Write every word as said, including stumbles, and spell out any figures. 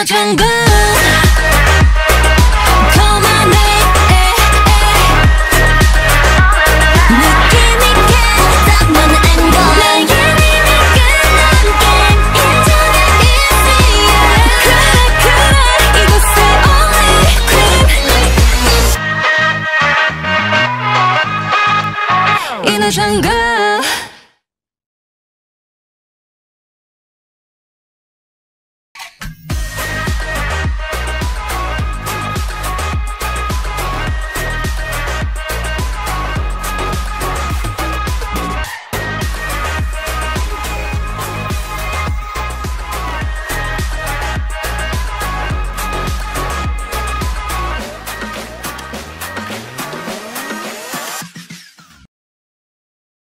the jungle. Come on, eh, eh, eh. 느낌이 계속 너는 angle. 나의 힘이 끝난 게임 인터넷 is me. 그래 그래 이곳에 only queen in the jungle.